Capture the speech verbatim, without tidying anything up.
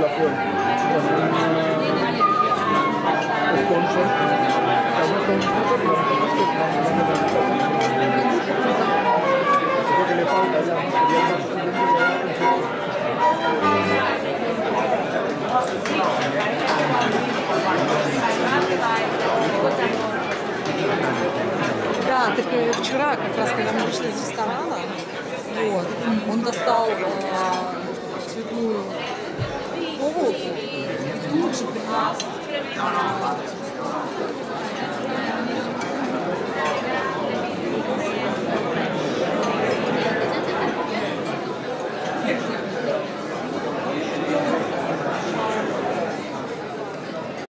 такой. Спонсор. Le falta ya. Да, так вчера, как раз, когда мы вышли из ресторана, вот, он достал э, цветную проволоку и тут же принес